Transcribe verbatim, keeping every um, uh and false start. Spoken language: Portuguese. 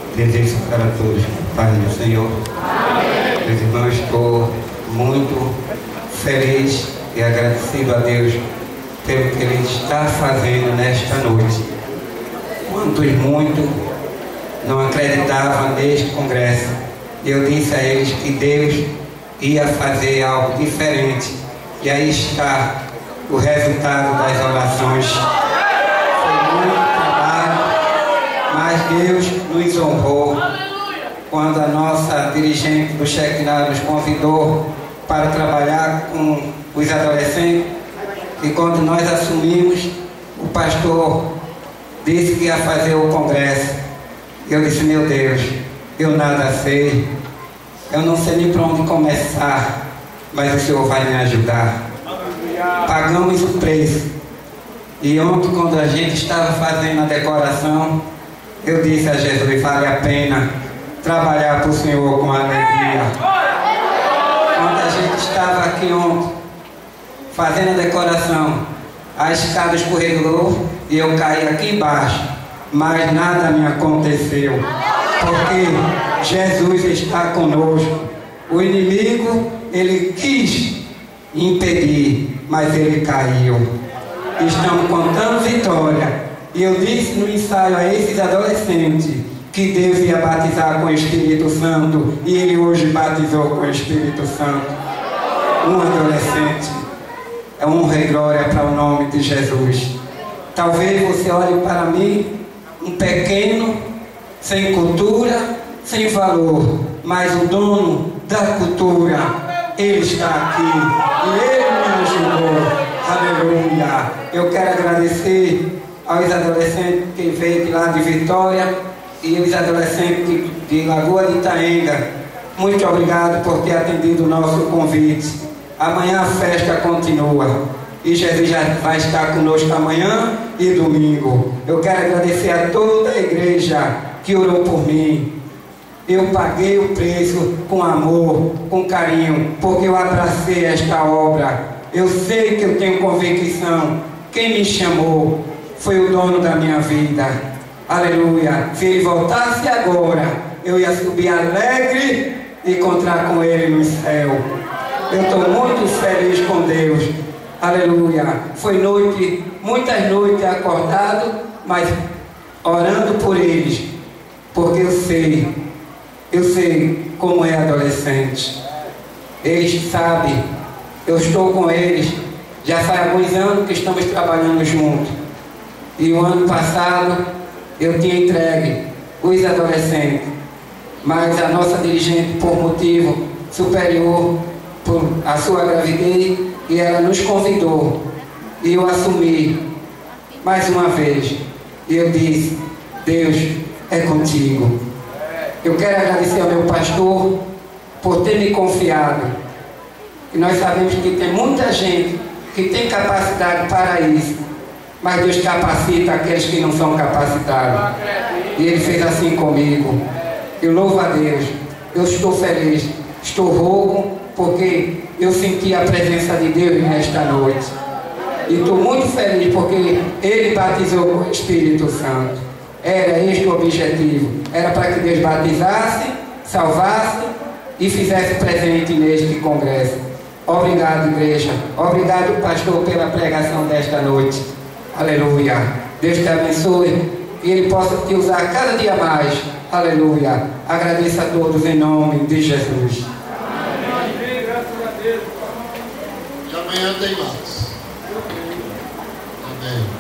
desejo para todos, Pai do Senhor. Amém. Meus irmãos, estou muito feliz e agradecido a Deus pelo que Ele está fazendo nesta noite. Quantos muito não acreditavam neste congresso, eu disse a eles que Deus ia fazer algo diferente, e aí está o resultado das orações. Foi muito trabalho, mas Deus nos honrou quando a nossa dirigente do Shekinah nos convidou para trabalhar com os adolescentes, e quando nós assumimos, o pastor disse que ia fazer o congresso. Eu disse: meu Deus, eu nada sei, eu não sei nem para onde começar, mas o Senhor vai me ajudar. Pagamos o preço, e ontem, quando a gente estava fazendo a decoração, eu disse a Jesus: vale a pena trabalhar para o Senhor com alegria. Quando a gente estava aqui ontem fazendo a decoração, a escada escorregou e eu caí aqui embaixo, mas nada me aconteceu, porque Jesus está conosco. O inimigo, ele quis impedir, mas ele caiu. Estamos contando vitória. E eu disse no ensaio a esses adolescentes que Deus ia batizar com o Espírito Santo, e ele hoje batizou com o Espírito Santo um adolescente. É honra e glória para o nome de Jesus. Talvez você olhe para mim, um pequeno, sem cultura, sem valor, mas o dono da cultura, Ele está aqui e Ele me ajudou. Aleluia. Eu quero agradecer aos adolescentes que veio de lá de Vitória e os adolescentes de, de Lagoa de Itaenga. Muito obrigado por ter atendido o nosso convite. Amanhã a festa continua e Jesus já vai estar conosco amanhã e domingo. Eu quero agradecer a toda a igreja que orou por mim. Eu paguei o preço com amor, com carinho, porque eu abracei esta obra. Eu sei que eu tenho convicção. Quem me chamou foi o dono da minha vida. Aleluia. Se ele voltasse agora, eu ia subir alegre e encontrar com ele no céu. Eu estou muito feliz com Deus. Aleluia. Foi noite, muitas noites acordado, mas orando por eles, porque eu sei, eu sei como é adolescente. Eles sabem, eu estou com eles, já faz alguns anos que estamos trabalhando juntos. E o ano passado eu tinha entregue os adolescentes, mas a nossa dirigente, por motivo superior, por a sua gravidez, e ela nos convidou, e eu assumi mais uma vez, e eu disse: Deus é contigo. Eu quero agradecer ao meu pastor por ter me confiado, e nós sabemos que tem muita gente que tem capacidade para isso, mas Deus capacita aqueles que não são capacitados, e Ele fez assim comigo. Eu louvo a Deus, eu estou feliz, estou rouco, porque eu senti a presença de Deus nesta noite. E estou muito feliz porque Ele batizou com o Espírito Santo. Era este o objetivo. Era para que Deus batizasse, salvasse e fizesse presente neste congresso. Obrigado, igreja. Obrigado, pastor, pela pregação desta noite. Aleluia. Deus te abençoe e Ele possa te usar cada dia mais. Aleluia. Agradeço a todos em nome de Jesus. E amanhã tem mais. Amém.